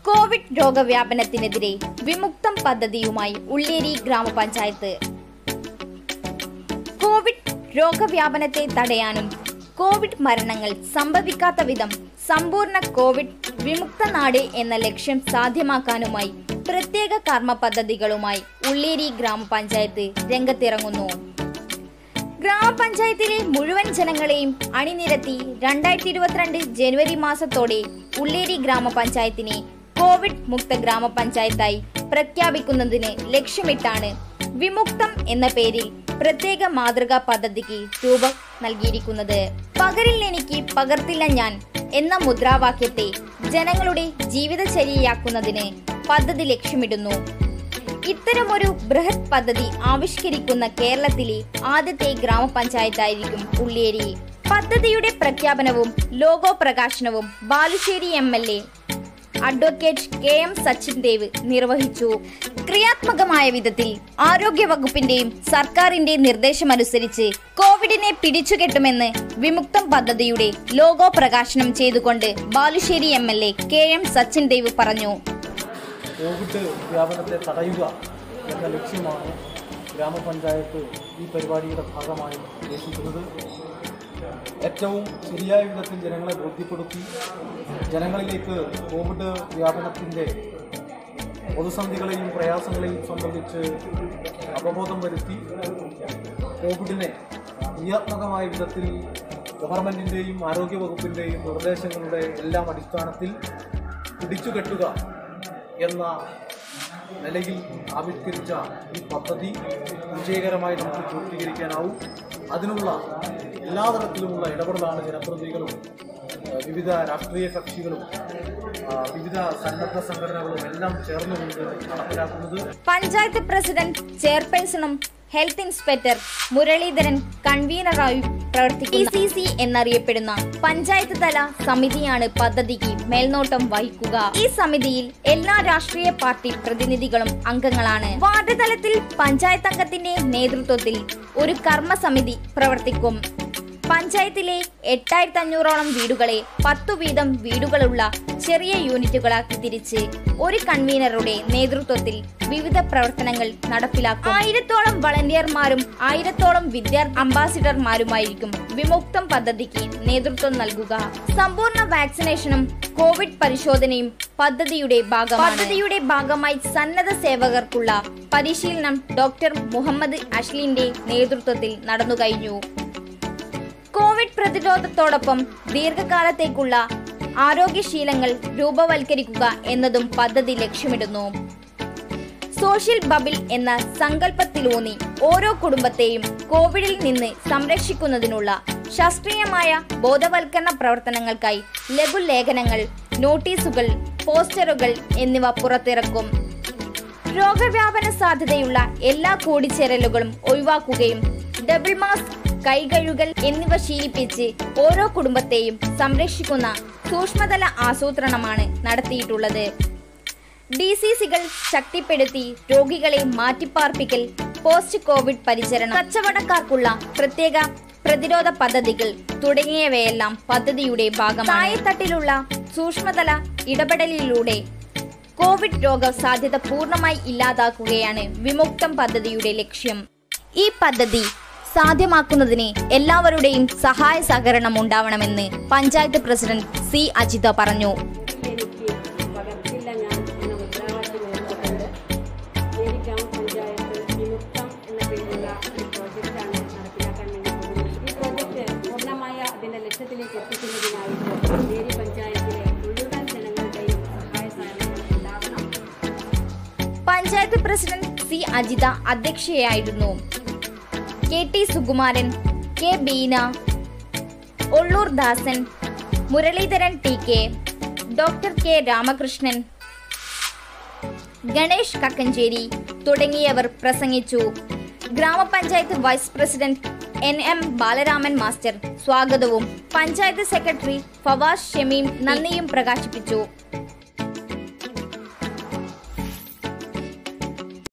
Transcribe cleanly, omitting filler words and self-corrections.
Covid രോഗവ്യാപനത്തിനെതിരെ വിമുക്തം പദ്ധതിയുമായി ഉള്ളിയേരി ഗ്രാമപഞ്ചായത്ത്. Covid രോഗവ്യാപനത്തെ തടയാനും കോവിഡ് മരണങ്ങൾ സംഭവിക്കാത്ത വിധം സമ്പൂർണ്ണ കോവിഡ് വിമുക്ത നാട് എന്ന ലക്ഷ്യം സാധ്യമാക്കാനുമായി പ്രത്യേക കർമ്മ പദ്ധതികളുമായി ഉള്ളിയേരി ഗ്രാമപഞ്ചായത്ത് രംഗത്തിറങ്ങുന്നു. ഗ്രാമപഞ്ചായത്തിലെ മുഴുവൻ ജനങ്ങളെയും അണിനിരത്തി 2022 ജനുവരി മാസത്തോടെ ഉള്ളിയേരി ഗ്രാമപഞ്ചായത്തിനെ കോവിഡ് മുക്ത ഗ്രാമപഞ്ചായത്തായി പ്രഖ്യാപിക്കുന്നതിന് ലക്ഷ്യമിട്ടാണ് വിമുക്തം എന്ന പേരിൽ പ്രത്യേക മാതൃകാ പദ്ധതിക്ക് രൂപം നൽകിയിരിക്കുന്നത്. പകരിൽ എനിക്ക് പകർത്തില്ല ഞാൻ എന്ന മുദ്രാവാക്യത്തെ ജനങ്ങളുടെ ജീവിതചര്യയാക്കുന്നതിന് പദ്ധതി ലക്ഷ്യമിടുന്നു. ഇത്തരമൊരു ബൃഹത് പദ്ധതി ആവിഷ്കരിക്കുന്ന കേരളത്തിലെ ആദ്യത്തെ ഗ്രാമപഞ്ചായത്തായിരിക്കും ഉള്ളിയേരി. പദ്ധതിയുടെ പ്രഖ്യാപനവും ലോഗോ പ്രകാശനവും Balussery MLA advocate KM Sachin Dev നിർവഹിച്ചു. ക്രിയാത്മകമായ വിധത്തിൽ ആരോഗ്യവകുപ്പിന്റെയും സർക്കാരിന്റെ നിർദ്ദേശമനുസരിച്ച് കോവിഡിനെ പിടിച്ചുകെട്ടുമെന്ന് വിമുക്തം പദ്ധതിയുടെ ലോഗോ പ്രകാശനം ചെയ്തുകൊണ്ട് ബാലുശ്ശേരി MLA KM സച്ചിൻ ദേവ് പറഞ്ഞു. കോവിഡ് വ്യാപനത്തെ തടയുക എന്ന ലക്ഷ്യമാണ് ഗ്രാമപഞ്ചായത്ത് ഈ പരിപാടിയുടെ ഭാഗമായി ഉദ്ദേശിക്കുന്നത്. ഏറ്റവും ശരിയായ വിധത്തിൽ ജനങ്ങളെ ബോധ്യപ്പെടുത്തി ജനങ്ങളിലേക്ക് കോവിഡ് വ്യാപനത്തിൻ്റെ പ്രതിസന്ധികളെയും പ്രയാസങ്ങളെയും സംബന്ധിച്ച് അവബോധം വരുത്തി കോവിഡിനെ ക്രിയാത്മകമായ വിധത്തിൽ ഗവൺമെൻറ്റിൻ്റെയും ആരോഗ്യവകുപ്പിൻ്റെയും നിർദ്ദേശങ്ങളുടെ എല്ലാം അടിസ്ഥാനത്തിൽ പിടിച്ചുകെട്ടുക എന്ന നിലയിൽ ആവിഷ്കരിച്ച ഈ പദ്ധതി വിജയകരമായി നമുക്ക് പൂർത്തീകരിക്കാനാവും. അതിനുള്ള എല്ലാ തരത്തിലുമുള്ള ഇടപെടലാണ് ജനപ്രതിനിധികളും വിവിധ രാഷ്ട്രീയ കക്ഷികളും വിവിധ സന്നദ്ധ സംഘടനകളും എല്ലാം ചേർന്നുകൊണ്ട് നടപ്പിലാക്കുന്നത്. പഞ്ചായത്ത് പ്രസിഡന്റ് ചെയർപേഴ്സണും ഹെൽത്ത് ഇൻസ്പെക്ടർ മുരളീധരൻ കൺവീനറായി പ്രവർത്തിക്കുന്ന PCC എന്നറിയപ്പെടുന്ന പഞ്ചായത്ത് തല സമിതിയാണ് പദ്ധതിക്ക് മേൽനോട്ടം വഹിക്കുക. ഈ സമിതിയിൽ എല്ലാ രാഷ്ട്രീയ പാർട്ടി പ്രതിനിധികളും അംഗങ്ങളാണ്. വാർഡ് തലത്തിൽ പഞ്ചായത്ത് അംഗത്തിന്റെ നേതൃത്വത്തിൽ ഒരു കർമ്മസമിതി പ്രവർത്തിക്കും. പഞ്ചായത്തിലെ 8500ഓളം വീടുകളെ 10 വീതം വീടുകളുള്ള ചെറിയ യൂണിറ്റുകളാക്കി തിരിച്ച് ഒരു കൺവീനറുടെ നേതൃത്വത്തിൽ വിവിധ പ്രവർത്തനങ്ങൾ നടപ്പിലാക്കും. 1000ഓളം വളണ്ടിയർമാരും 1000ഓളം വിദ്യാർത്ഥി അംബാസിഡർമാരുമായിരിക്കും വിമുക്തം പദ്ധതിക്ക് നേതൃത്വം നൽകുക. സമ്പൂർണ്ണ വാക്സിനേഷനും കോവിഡ് പരിശോധനയും പദ്ധതിയുടെ ഭാഗമായി സന്നദ്ധ സേവകർക്കുള്ള പരിശീലനം ഡോക്ടർ മുഹമ്മദ് അഷ്ലിന്റെ നേതൃത്വത്തിൽ നടന്നുകഴിഞ്ഞു. കോവിഡ് പ്രതിരോധത്തോടൊപ്പം ദീർഘകാലത്തേക്കുള്ള ആരോഗ്യശീലങ്ങൾ രൂപവൽക്കരിക്കുക എന്നതും പദ്ധതി ലക്ഷ്യമിടുന്നു. സോഷ്യൽ ബബിൾ എന്ന സങ്കല്പത്തിലൂന്നി ഓരോ കുടുംബത്തെയും കോവിഡിൽ നിന്ന് സംരക്ഷിക്കുന്നതിനുള്ള ശാസ്ത്രീയമായ ബോധവൽക്കരണ പ്രവർത്തനങ്ങൾക്കായി ലഘുലേഖനങ്ങൾ, നോട്ടീസുകൾ, പോസ്റ്ററുകൾ എന്നിവ പുറത്തിറക്കും. രോഗവ്യാപന സാധ്യതയുള്ള എല്ലാ കൂടിച്ചേരലുകളും ഒഴിവാക്കുകയും ഡബിൾ മാസ്ക്, കൈകഴുകൽ എന്നിവ ശീലിപ്പിച്ച് ഓരോ കുടുംബത്തെയും സംരക്ഷിക്കുന്ന സൂക്ഷ്മതല ആസൂത്രണമാണ് നടത്തിയിട്ടുള്ളത്. DCCകൾ ശക്തിപ്പെടുത്തി രോഗികളെ മാറ്റിപ്പാർപ്പിക്കൽ, പോസ്റ്റ് കോവിഡ് പരിചരണം, കച്ചവടക്കാർക്കുള്ള പ്രത്യേക പ്രതിരോധ പദ്ധതികൾ തുടങ്ങിയവയെല്ലാം പദ്ധതിയുടെ ഭാഗമാണ്. താഴെത്തട്ടിലുള്ള സൂക്ഷ്മതല ഇടപെടലിലൂടെ കോവിഡ് രോഗ സാധ്യത പൂർണ്ണമായി ഇല്ലാതാക്കുകയാണ് വിമുക്തം പദ്ധതിയുടെ ലക്ഷ്യം. ഈ പദ്ധതി സാധ്യമാക്കുന്നതിന് എല്ലാവരുടെയും സഹായ സഹകരണം ഉണ്ടാവണമെന്ന് പഞ്ചായത്ത് പ്രസിഡന്റ് C അജിത പറഞ്ഞു. പഞ്ചായത്ത് പ്രസിഡന്റ് C അജിത അധ്യക്ഷയായിരുന്നു. KT Sukumaran, K Beena, Ollur Dasan, Muraleedharan TK, doctor K Ramakrishnan, Ganesh Kakkancheri തുടങ്ങിയവർ പ്രസംഗിച്ചു. ഗ്രാമപഞ്ചായത്ത് vice president NM Balaraman master സ്വാഗതവും പഞ്ചായത്ത് സെക്രട്ടറി ഫവാസ് ഷമീം നന്ദിയും പ്രകാശിപ്പിച്ചു.